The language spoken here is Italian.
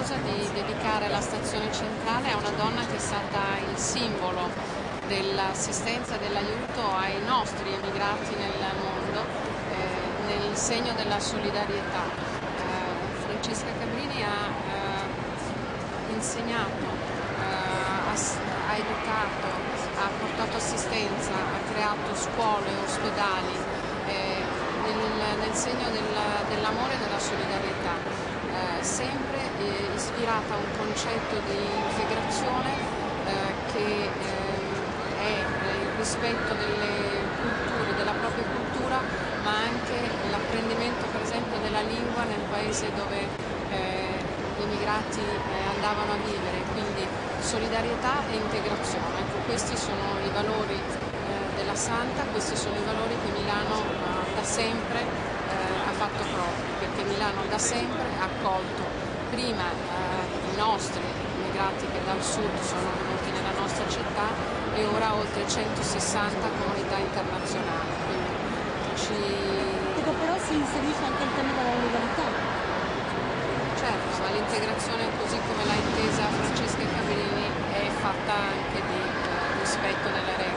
orgogliosa di dedicare la stazione centrale a una donna che è stata il simbolo dell'assistenza e dell'aiuto ai nostri emigrati nel mondo, nel segno della solidarietà. Francesca Cabrini ha insegnato, ha educato, ha portato assistenza, ha creato scuole, ospedali, nel segno dell'amore e della solidarietà, sempre ispirata a un concetto di integrazione che è il rispetto delle culture, della propria cultura, ma anche l'apprendimento per esempio della lingua nel paese dove gli immigrati andavano a vivere, quindi solidarietà e integrazione. Ecco, questi sono i valori della Santa, questi sono i valori che Milano da sempre ha fatto proprio, perché Milano da sempre ha accolto prima i nostri immigrati che dal sud sono venuti nella nostra città e ora oltre 160 comunità internazionali. Ecco, però si inserisce anche il tema della legalità. Certo, ma l'integrazione così come l'ha intesa Francesca Cabrini è fatta anche di rispetto delle regole.